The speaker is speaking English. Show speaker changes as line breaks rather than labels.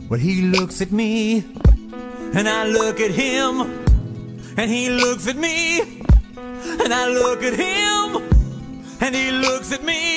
Well, he looks at me, and I look at him, and he looks at me, and I look at him, and he looks at me.